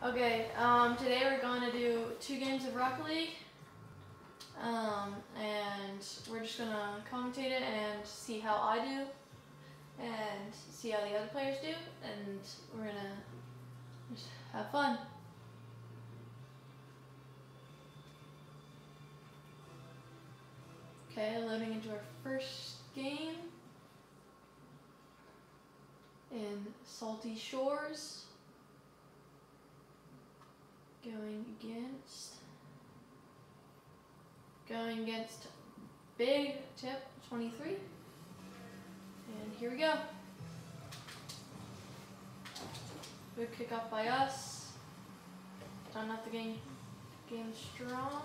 Okay, today we're going to do 2 games of Rocket League, and we're just going to commentate it and see how I do, and see how the other players do, and we're going to just have fun. Okay, loading into our first game in Salty Shores. Going against Big Tip 23. And here we go. Good kickoff by us. Starting off the game strong.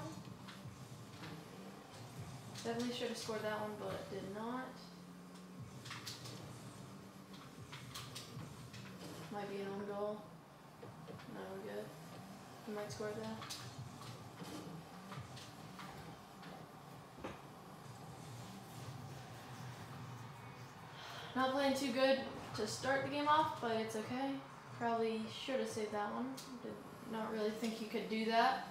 Definitely should have scored that one, but did not. Might be an own goal. No, we're good. We might score that. Not playing too good to start the game off, but it's okay. Probably should have saved that one. Did not really think you could do that.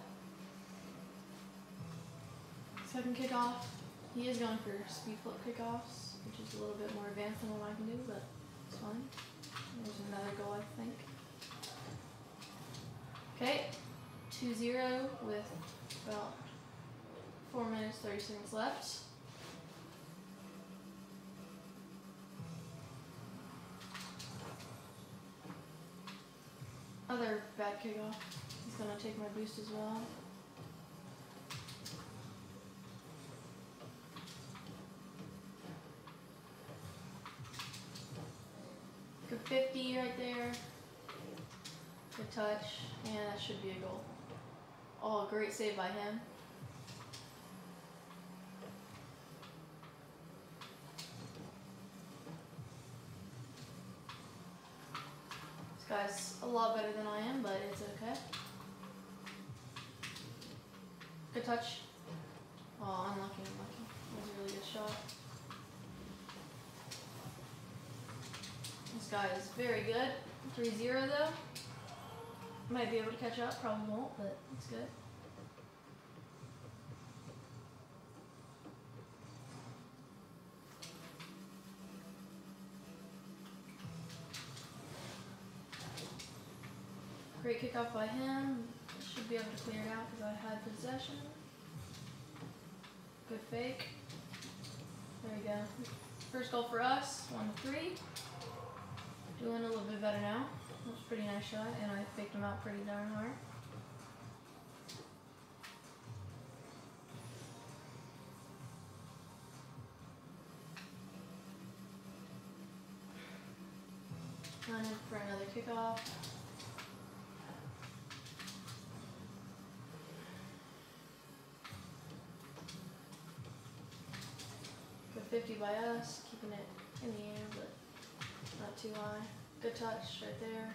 Second kickoff. He is going for speed flip kickoffs, which is a little bit more advanced than what I can do, but it's fine. There's another goal, I think. Okay, 2-0 with about 4 minutes, 30 seconds left. Other bad kickoff. He's going to take my boost as well. Good 50 right there. Good touch, and that should be a goal. Oh, great save by him. This guy's a lot better than I am, but it's okay. Good touch. Oh, unlucky. That was a really good shot. This guy is very good. 3-0 though. Might be able to catch up, probably won't, but it's good. Great kickoff by him. Should be able to clear it out because I had possession. Good fake. There we go. First goal for us, 1-3. Doing a little bit better now. That was a pretty nice shot, and I faked him out pretty darn hard. Running for another kickoff. Good 50 by us, keeping it in the air, but not too high. Good touch right there.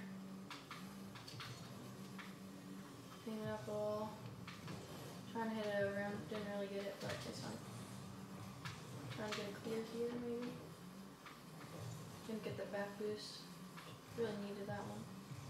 Cleaning up ball. Trying to hit it over him. Didn't really get it, but it's fine. Trying to get it clear here, maybe. Didn't get the back boost. Really needed that one.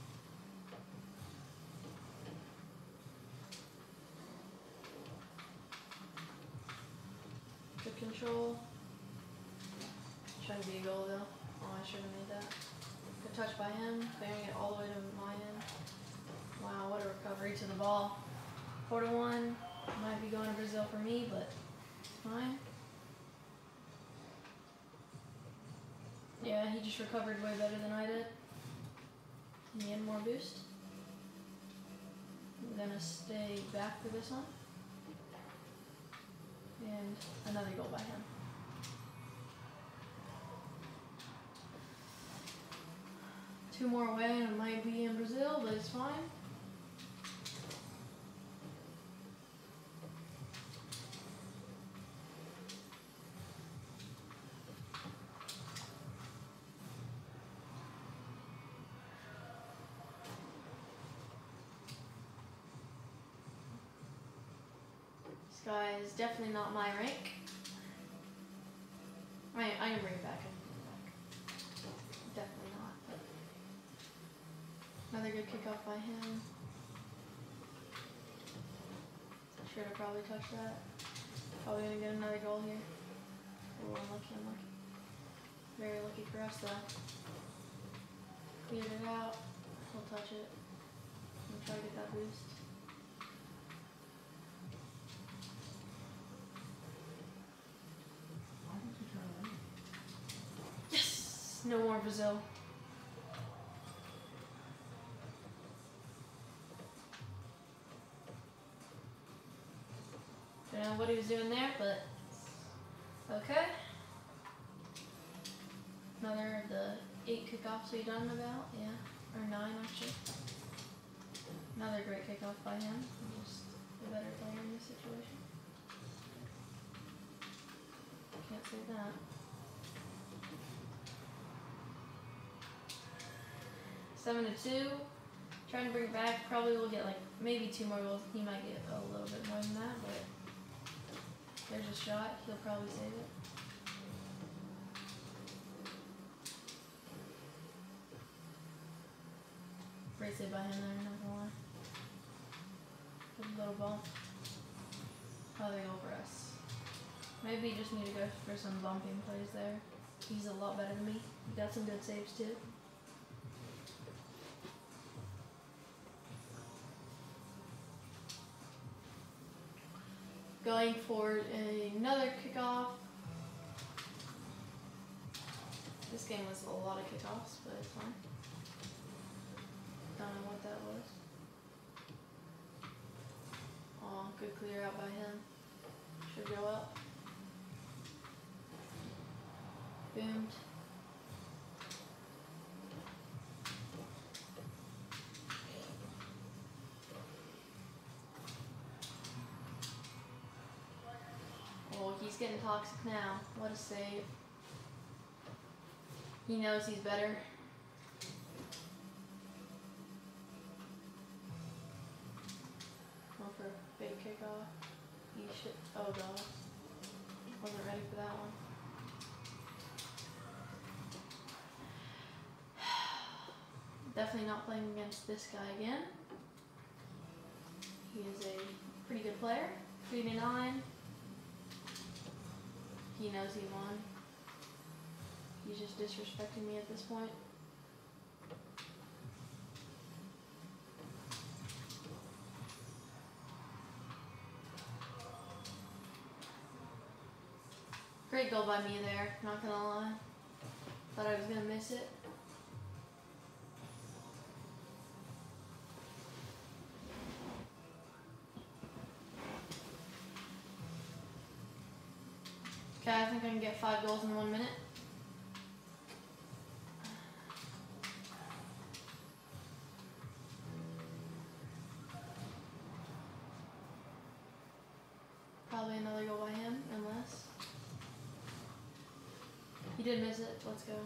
Good control. Trying to be a goal though. Oh, I should have made that. Good touch by him, clearing it all the way to my end. Wow, what a recovery to the ball. 4-1. Might be going to Brazil for me, but it's fine. Yeah, he just recovered way better than I did. He had more boost. I'm gonna stay back for this one. And another goal by him. Two more away and it might be in Brazil, but it's fine. This guy is definitely not my rank. I can bring it back. Definitely not. But another good kickoff by him. Should have probably touched that. Probably gonna get another goal here. Oh, unlucky, unlucky. Very lucky for us though. Cleared it out. We'll touch it. I'm try to get that boost. Yes! No more Brazil. Don't know what he was doing there, but okay. Another of the 8 kickoffs we've done about, yeah. Or 9 actually. Another great kickoff by him. I'm just a better player in this situation. Can't say that. 7-2. Trying to bring it back. Probably will get like maybe 2 more goals. He might get a little bit more than that, but there's a shot. He'll probably save it. Great save by him there, not gonna lie. Good little bump. Oh, they go for us. Maybe you just need to go for some bumping plays there. He's a lot better than me. He got some good saves too. Going for another kickoff. This game was a lot of kickoffs, but it's fine. Don't know what that was. Oh, good clear out by him. Should go up. Boomed. Oh, he's getting toxic now. What a save. He knows he's better. Going for a big kickoff. He should. Oh god. Wasn't ready for that one. Definitely not playing against this guy again. He is a pretty good player. 3-9. He knows he won. He's just disrespecting me at this point. Great goal by me there, not gonna lie. Thought I was gonna miss it. Okay, I think I can get 5 goals in 1 minute. Probably another goal by him, unless. He did miss it. Let's go.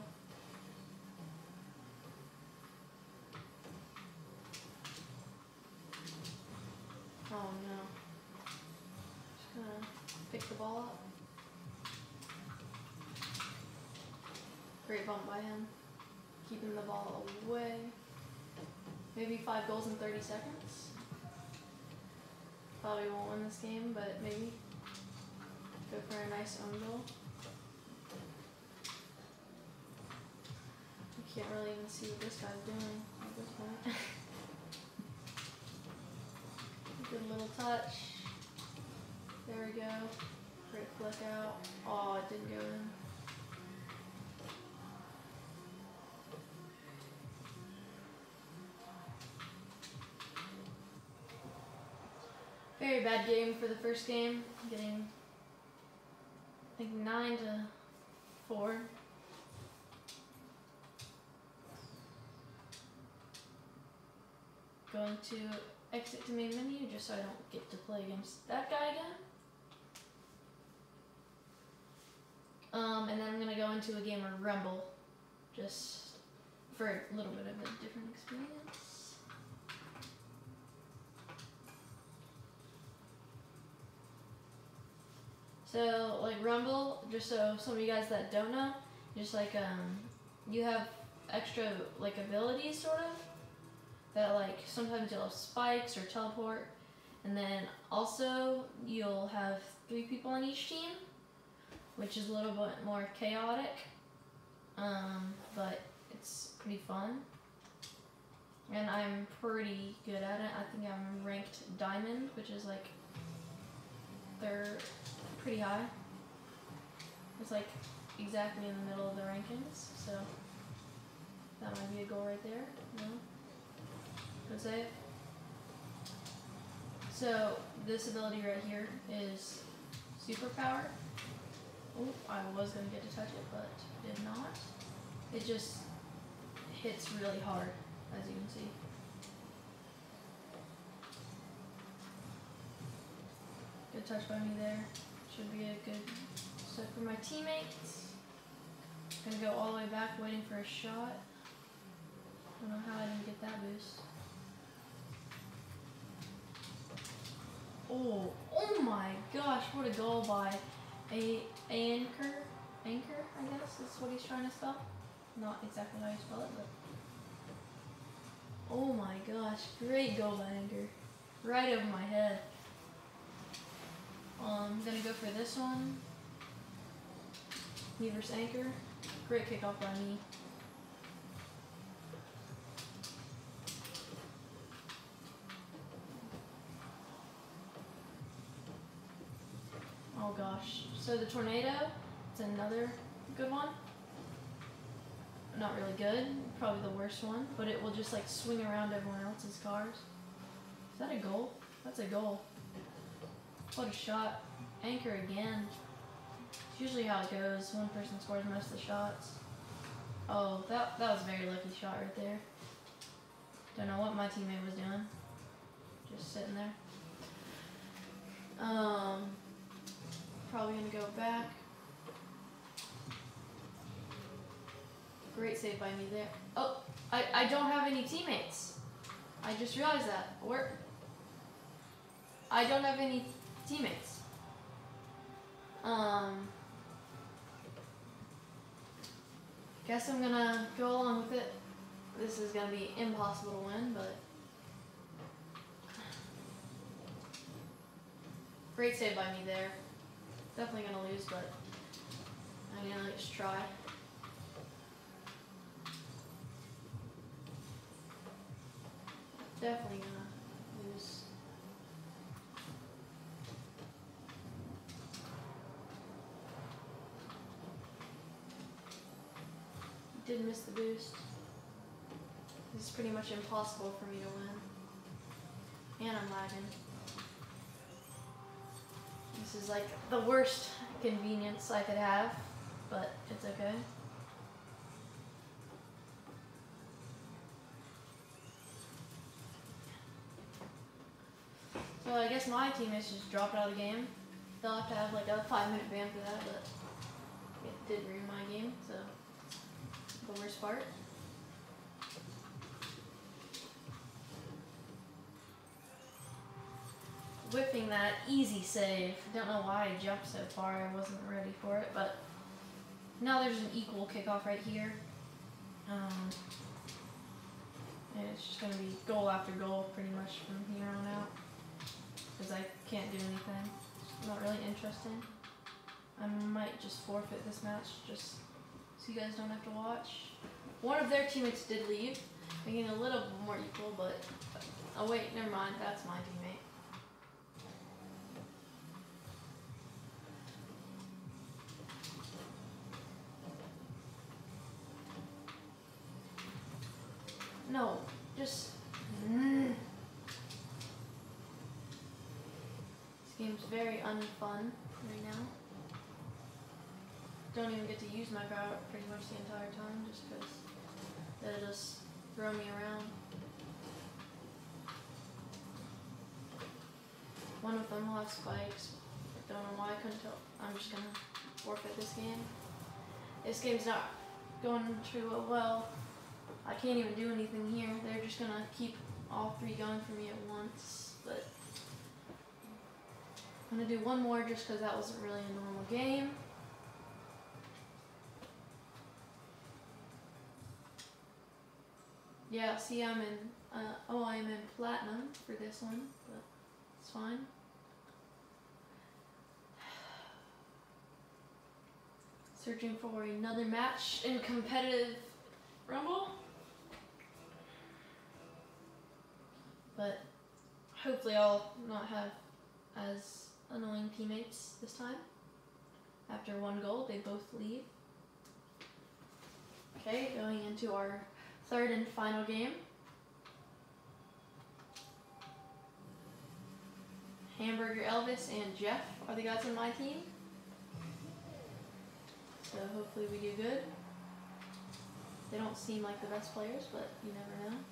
Oh no. Just gonna pick the ball up. Great bump by him. Keeping the ball away. Maybe 5 goals in 30 seconds. Probably won't win this game, but maybe. Go for a nice own goal. I can't really even see what this guy's doing at this point. Good little touch. There we go. Great flick out. Oh, it didn't go in. Very bad game for the first game. Getting, I think, 9-4. Going to exit to main menu just so I don't get to play against that guy again. And then I'm going to go into a game of Rumble just for a little bit of a different experience. So, like Rumble, just so some of you guys that don't know, just like you have extra like abilities sort of that like sometimes you'll have spikes or teleport, And then also you'll have 3 people on each team, which is a little bit more chaotic, but it's pretty fun. And I'm pretty good at it. I think I'm ranked diamond, which is like, they're pretty high. It's like exactly in the middle of the rankings, so that might be a goal right there. No? Good save. So this ability right here is superpower. Oh, I was gonna get to touch it, but did not. It just hits really hard, as you can see. Good touch by me there. Should be a good set for my teammates. Gonna go all the way back, waiting for a shot. Don't know how I didn't get that boost. Oh my gosh, what a goal by Anchor, I guess is what he's trying to spell. Not exactly how you spell it, but oh my gosh, great goal by Anchor. Right over my head. I'm gonna go for this one. Me versus Anchor. Great kickoff by me. Oh gosh. So the tornado, it's another good one. Not really good, probably the worst one, but it will just like swing around everyone else's cars. Is that a goal? That's a goal. What a shot. Anchor again. It's usually how it goes. One person scores most of the shots. Oh, that was a very lucky shot right there. Don't know what my teammate was doing. Just sitting there. Probably gonna go back. Great save by me there. Oh, I don't have any teammates. I just realized that. I don't have any teammates. Guess I'm gonna go along with it. This is gonna be impossible to win, but great save by me there. Definitely gonna lose, but I'm gonna just try. Definitely gonna lose. Did miss the boost. This is pretty much impossible for me to win. And I'm lagging. This is like the worst convenience I could have, but it's okay. So I guess my teammates just dropped out of the game. They'll have to have like a 5-minute ban for that, but it did ruin my game, so the worst part. Whipping that easy save. Don't know why I jumped so far. I wasn't ready for it, but now there's an equal kickoff right here. And it's just gonna be goal after goal pretty much from here on out, because I can't do anything. It's not really interesting. I might just forfeit this match just so you guys don't have to watch. One of their teammates did leave, making it a little more equal, but oh wait, never mind. That's my teammate. No, just. This game's very unfun right now. Don't even get to use my power pretty much the entire time just because they'll just throw me around. One of them will have spikes. Don't know why I couldn't tell. I'm just gonna forfeit this game. This game's not going too well. I can't even do anything here. They're just gonna keep all 3 going for me at once. But I'm gonna do one more just because that wasn't really a normal game. Yeah, see, I'm in. I'm in platinum for this one, but It's fine. Searching for another match in competitive Rumble. But hopefully I'll not have as annoying teammates this time. After one goal, they both leave. Okay, going into our third and final game. Hamburger Elvis and Jeff are the guys on my team. So hopefully we do good. They don't seem like the best players, but you never know.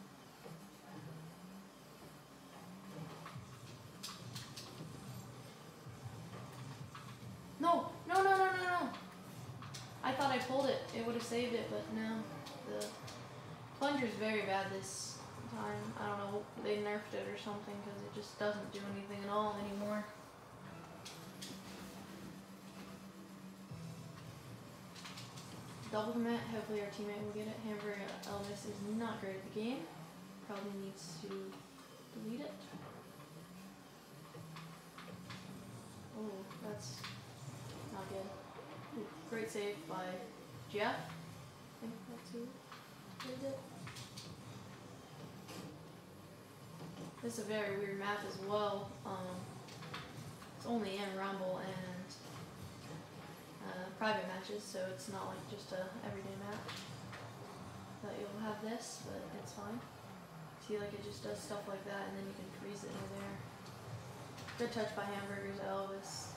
No, no, no, no, no, no. I thought I pulled it. It would have saved it, but no. The plunger's very bad this time. I don't know, they nerfed it or something because it just doesn't do anything at all anymore. Double commit, hopefully our teammate will get it. Hamburger Elvis is not great at the game. Probably needs to delete it. Oh, that's not good. Ooh, great save by Jeff. I think that's who did it. This is a very weird map as well. It's only in Rumble and private matches, so it's not like just a everyday match that you'll have this, but it's fine. See, like it just does stuff like that, and then you can freeze it in there. Good touch by Hamburgers Elvis.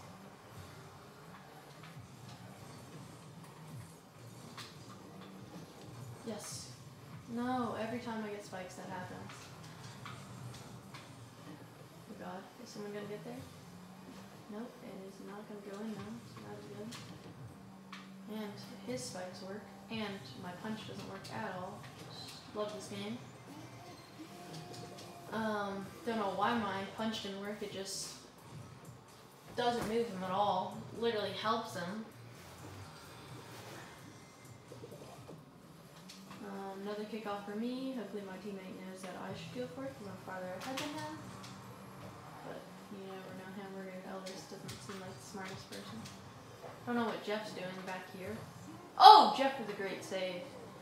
Yes. No, every time I get spikes that happens. Oh god, is someone gonna get there? Nope, it is not gonna go in now, so that is good. And his spikes work, and my punch doesn't work at all. Love this game. Don't know why my punch didn't work, it just doesn't move him at all. Literally helps him. Another kickoff for me. Hopefully my teammate knows that I should go for it because I'm farther ahead than him. But you never know, Hamburger Elvis doesn't seem like the smartest person. I don't know what Jeff's doing back here. Oh, Jeff with a great save.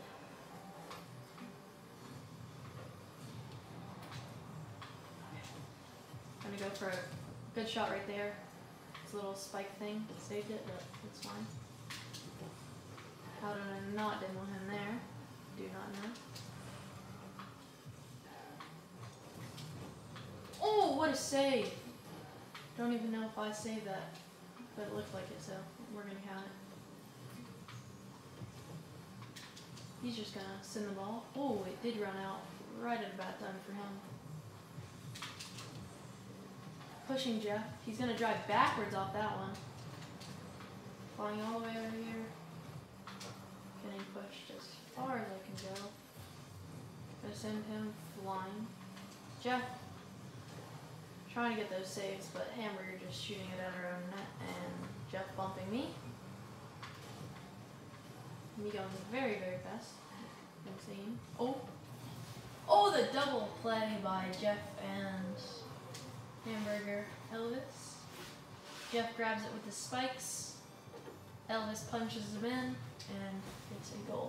I'm gonna go for a good shot right there. This little spike thing saved it, but it's fine. How did I not demo him there? Do not know. Oh, what a save! Don't even know if I saved that, but it looked like it, so we're gonna count it. He's just gonna send the ball. Oh, it did run out right at a bad time for him. Pushing Jeff. He's gonna drive backwards off that one. Flying all the way over here. Getting pushed as far as I can go. Gonna send him flying. Jeff. Trying to get those saves, but Hamburger just shooting it at our own net, and Jeff bumping me. Me going very, very fast. Insane. Oh! Oh, the double play by Jeff and Hamburger Elvis. Jeff grabs it with his spikes. Elvis punches him in, and it's a goal.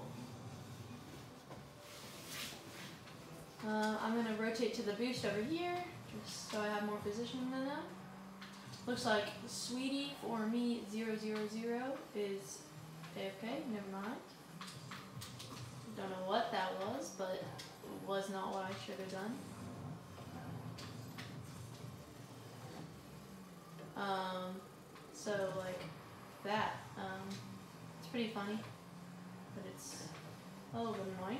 I'm going to rotate to the boost over here, just so I have more position than them. Looks like Sweetie for me 000 is AFK, never mind. Don't know what that was, but it was not what I should have done. So like that, it's pretty funny, but it's a little bit annoying.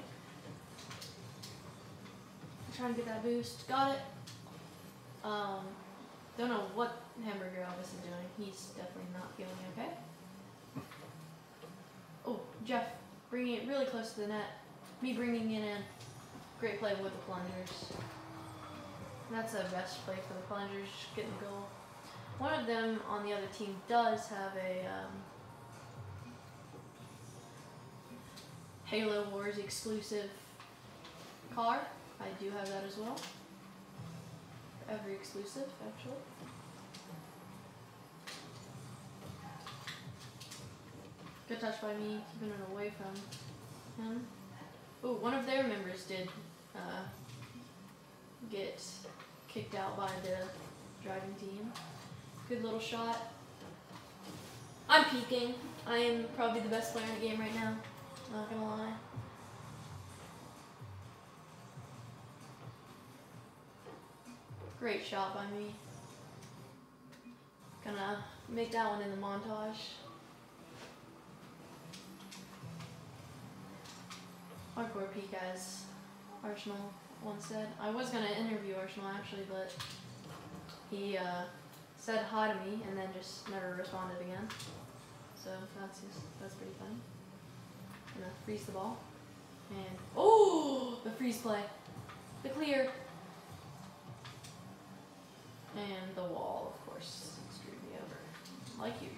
I'm trying to get that boost, got it. Don't know what Hamburger Elvis is doing. He's definitely not feeling okay. Oh, Jeff bringing it really close to the net. Me bringing it in. Great play with the plungers. That's the best play for the plungers, getting the goal. One of them on the other team does have a Halo Wars exclusive car. I do have that as well. every exclusive, actually. Good touch by me, keeping it away from him. Ooh, one of their members did get kicked out by the driving team. Good little shot. I'm peeking. I am probably the best player in the game right now. Not gonna lie. Great shot by me. Gonna make that one in the montage. Hardcore peek, as Arsenal once said. I was gonna interview Arsenal actually, but he said hi to me and then just never responded again. So that's pretty funny. Gonna freeze the ball. And oh, the freeze play. The clear. And the wall, of course, screwed me over, like usual.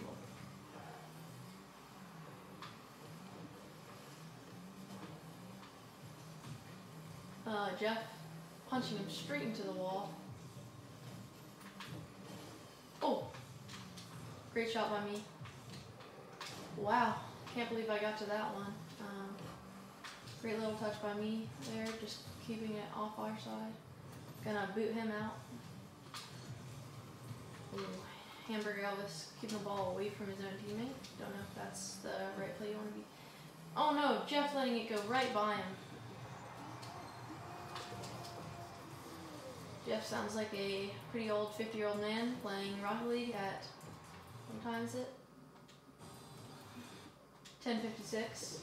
Jeff punching him straight into the wall. Oh, great shot by me. Wow, can't believe I got to that one. Great little touch by me there, just keeping it off our side. Gonna boot him out. Ooh, Hamburger Elvis keeping the ball away from his own teammate. Don't know if that's the right play you want to be. Oh no, Jeff letting it go right by him. Jeff sounds like a pretty old 50-year-old man playing Rocket League at, what time is it? 10:56.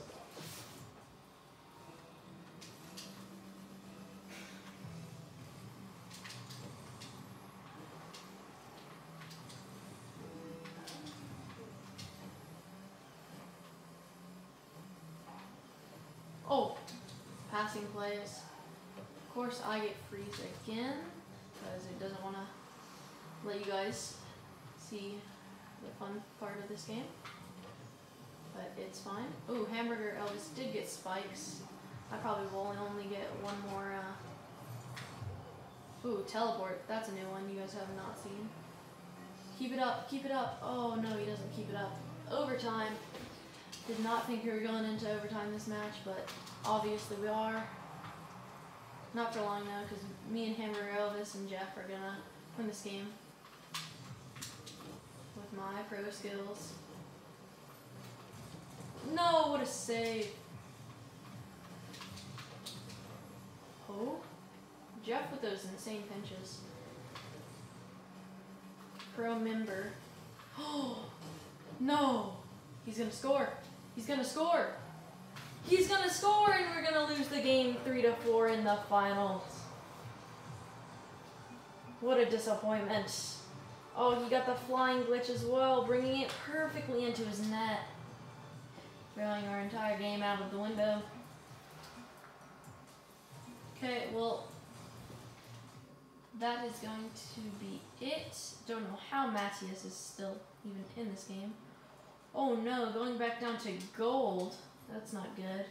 Oh, passing plays. Of course, I get freeze again because it doesn't want to let you guys see the fun part of this game. But it's fine. Ooh, Hamburger Elvis did get spikes. I probably will only get one more. Ooh, teleport. That's a new one you guys have not seen. Keep it up, keep it up. Oh no, he doesn't keep it up. Overtime. Did not think we were going into overtime this match, but obviously we are. Not for long though, because me and Hamburger Elvis and Jeff are gonna win this game with my pro skills. No, what a save. Oh, Jeff with those insane pinches. Pro member. Oh, no. He's gonna score. He's gonna score. He's gonna score, and we're gonna lose the game 3-4 in the finals. What a disappointment. Oh, he got the flying glitch as well, bringing it perfectly into his net. Throwing our entire game out of the window. Okay, well, that is going to be it. Don't know how Matthias is still even in this game. Oh no, going back down to gold. That's not good.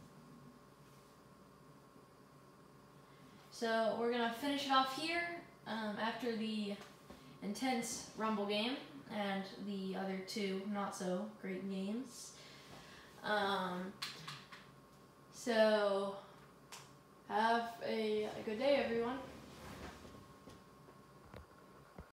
So we're gonna finish it off here after the intense Rumble game and the other two not so great games. So have a good day, everyone.